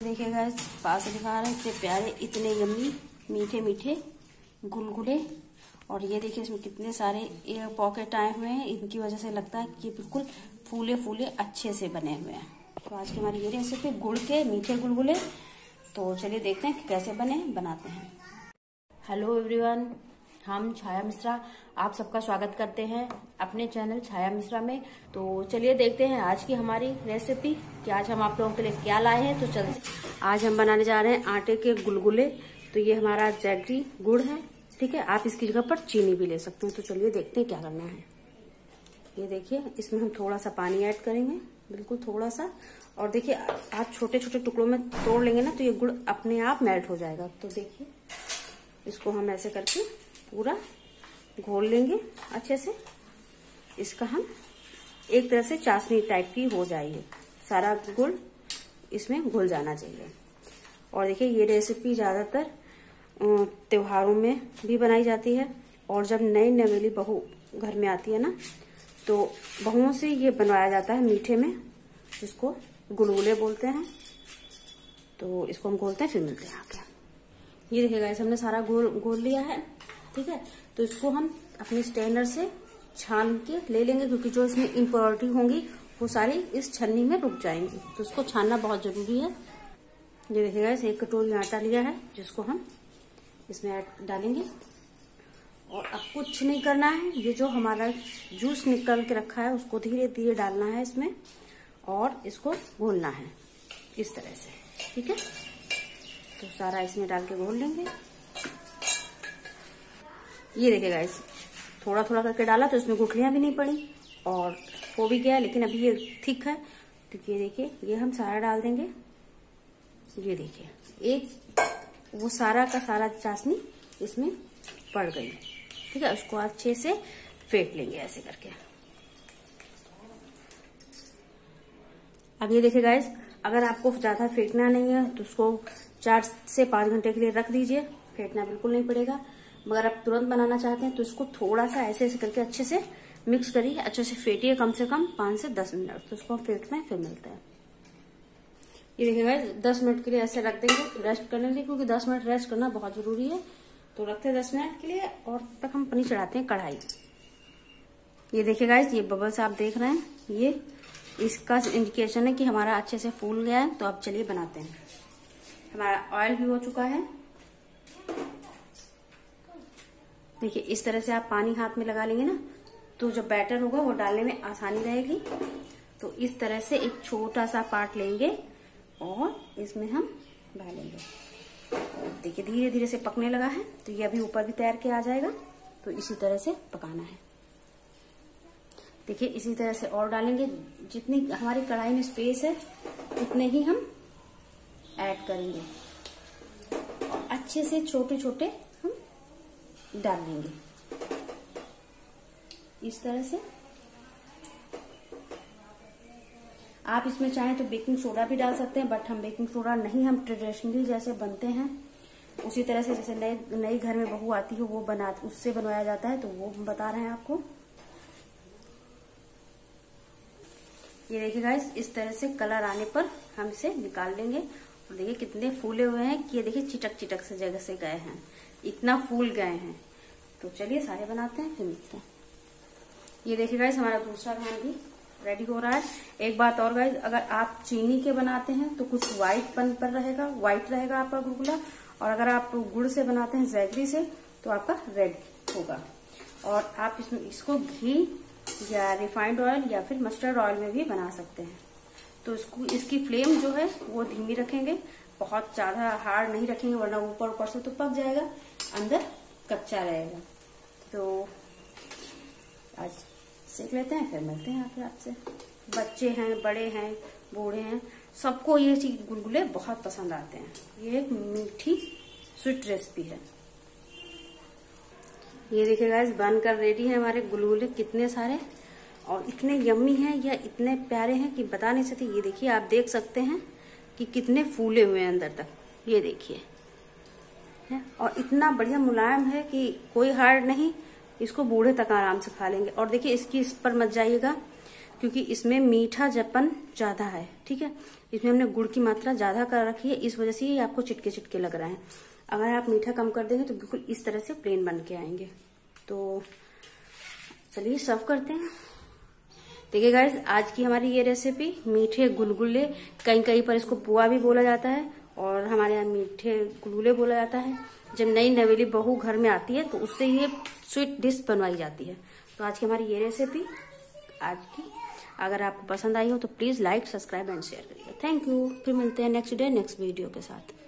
देखिए गाइस, पास दिखा रहे हैं इतने प्यारे, इतने यम्मी मीठे मीठे गुलगुले। और ये देखिए इसमें कितने सारे एयर पॉकेट आए हुए हैं। इनकी वजह से लगता है कि बिल्कुल फूले फूले अच्छे से बने हुए हैं। तो आज की हमारी ये रेसिपी गुड़ के मीठे गुलगुले। तो चलिए देखते हैं कि कैसे बनाते हैं। हेलो एवरीवन, हम छाया मिश्रा आप सबका स्वागत करते हैं अपने चैनल छाया मिश्रा में। तो चलिए देखते हैं आज की हमारी रेसिपी कि आज हम आप लोगों के लिए क्या लाए हैं। तो चलते आज हम बनाने जा रहे हैं आटे के गुलगुले। तो ये हमारा जैगरी गुड़ है, ठीक है। आप इसकी जगह पर चीनी भी ले सकते हैं। तो चलिए देखते हैं क्या करना है। ये देखिए, इसमें हम थोड़ा सा पानी ऐड करेंगे, बिल्कुल थोड़ा सा। और देखिए आप छोटे छोटे टुकड़ों में तोड़ लेंगे ना तो ये गुड़ अपने आप मेल्ट हो जाएगा। तो देखिए इसको हम ऐसे करके पूरा घोल लेंगे अच्छे से। इसका हम एक तरह से चाशनी टाइप की हो जाएगी, सारा गुड़ इसमें घुल जाना चाहिए। और देखिए ये रेसिपी ज्यादातर त्योहारों में भी बनाई जाती है। और जब नई नवेली बहू घर में आती है ना, तो बहुओं से ये बनवाया जाता है मीठे में, जिसको गुलगुले बोलते हैं। तो इसको हम घोलते हैं, फिर मिलते हैं आके। ये देखिए गाइस, हमने सारा घोल लिया है, ठीक है। तो इसको हम अपने स्ट्रेनर से छान के ले लेंगे, क्योंकि जो इसमें इम्प्योरिटी होंगी वो सारी इस छन्नी में रुक जाएंगी। तो इसको छानना बहुत जरूरी है। ये देखिए गाइस, 1 कटोरी आटा लिया है, जिसको हम इसमें डालेंगे। और अब कुछ नहीं करना है, ये जो हमारा जूस निकल के रखा है उसको धीरे धीरे डालना है इसमें, और इसको घोलना है इस तरह से, ठीक है। तो सारा इसमें डाल के घोल लेंगे। ये देखिए गाइस, थोड़ा थोड़ा करके डाला तो इसमें गुठलियां भी नहीं पड़ी और हो भी गया, लेकिन अभी ये थिक है। तो ये देखिए, ये हम सारा डाल देंगे। ये देखिए, एक वो सारा का सारा चाशनी इसमें पड़ गई, ठीक है। उसको अच्छे से फेंट लेंगे ऐसे करके। अब ये देखिए गाइस, अगर आपको ज्यादा फेंटना नहीं है तो उसको 4 से 5 घंटे के लिए रख दीजिए। फेंटना बिल्कुल नहीं पड़ेगा। मगर आप तुरंत बनाना चाहते हैं तो इसको थोड़ा सा ऐसे ऐसे करके अच्छे से मिक्स करिए, अच्छे से फेंटिए, कम से कम 5 से 10 मिनट। तो उसको हम फेंटते हैं, फिर मिलते हैं। ये देखिए गाइस, 10 मिनट के लिए ऐसे रख देंगे रेस्ट करने के लिए, क्योंकि 10 मिनट रेस्ट करना बहुत जरूरी है। तो रखते हैं 10 मिनट के लिए, और तब तक हम पनीर चढ़ाते हैं कढ़ाई। ये देखिए गाइस, ये बबल्स आप देख रहे हैं, ये इसका इंडिकेशन है कि हमारा अच्छे से फूल गया है। तो अब चलिए बनाते हैं। हमारा ऑयल भी हो चुका है। देखिए इस तरह से आप पानी हाथ में लगा लेंगे ना, तो जब बैटर होगा वो डालने में आसानी रहेगी। तो इस तरह से एक छोटा सा पार्ट लेंगे और इसमें हम डालेंगे। और देखिए धीरे धीरे से पकने लगा है। तो ये अभी ऊपर भी तैर के आ जाएगा। तो इसी तरह से पकाना है। देखिए इसी तरह से और डालेंगे। जितनी हमारी कढ़ाई में स्पेस है उतने ही हम ऐड करेंगे, और अच्छे से छोटे छोटे हम डाल लेंगे इस तरह से। आप इसमें चाहें तो बेकिंग सोडा भी डाल सकते हैं, बट हम बेकिंग सोडा नहीं, हम ट्रेडिशनली जैसे बनते हैं उसी तरह से, जैसे नई घर में बहू आती है वो उससे बनवाया जाता है। तो वो हम बता रहे हैं आपको। ये देखिए गाइस, इस तरह से कलर आने पर हम इसे निकाल लेंगे। और देखिए कितने फूले हुए हैं कि ये देखिए चिटक चिटक से जगह से गए हैं, इतना फूल गए हैं। तो चलिए सारे बनाते हैं, फिर मिलते हैं। ये देखिए गाइस, हमारा दूसरा घान भी रेडी हो रहा है। एक बात और गाइस, अगर आप चीनी के बनाते हैं तो कुछ व्हाइट व्हाइट रहेगा आपका गुलगुला। और अगर आप गुड़ से बनाते हैं, जैगरी से, तो आपका रेड होगा। और आप इसको घी या रिफाइंड ऑयल या फिर मस्टर्ड ऑयल में भी बना सकते हैं। तो इसकी फ्लेम जो है वो धीमी रखेंगे, बहुत ज्यादा हार्ड नहीं रखेंगे, वरना ऊपर से तो पक जाएगा, अंदर कच्चा रहेगा। तो आज सीख लेते हैं, फिर मिलते हैं आके आपसे। बच्चे हैं, बड़े हैं, बूढ़े हैं, सबको ये चीज गुलगुले बहुत पसंद आते हैं। ये एक मीठी स्वीट रेसिपी है। ये देखिए गाइस, बनकर रेडी है हमारे गुलगुले। कितने सारे और इतने यम्मी हैं या इतने प्यारे हैं कि बता नहीं सकते। ये देखिए, आप देख सकते हैं कि कितने फूले हुए हैं अंदर तक। ये देखिए, और इतना बढ़िया मुलायम है कि कोई हार्ड नहीं, इसको बूढ़े तक आराम से खा लेंगे। और देखिए इसकी इस पर मत जाइएगा, क्योंकि इसमें मीठा जपन ज्यादा है। ठीक है, इसमें हमने गुड़ की मात्रा ज्यादा कर रखी है, इस वजह से ये आपको चिटके चिटके लग रहे हैं। अगर आप मीठा कम कर देंगे तो बिल्कुल इस तरह से प्लेन बन के आएंगे। तो चलिए सर्व करते हैं। देखिए गाइस, आज की हमारी ये रेसिपी मीठे गुलगुले, कहीं कहीं पर इसको पुआ भी बोला जाता है और हमारे यहाँ मीठे गुलगुले बोला जाता है। जब नई नवेली बहू घर में आती है तो उससे ये स्वीट डिश बनवाई जाती है। तो आज की हमारी ये रेसिपी आज की अगर आपको पसंद आई हो तो please like, subscribe and share करिएगा। Thank you. फिर मिलते हैं नेक्स्ट डे नेक्स्ट वीडियो के साथ।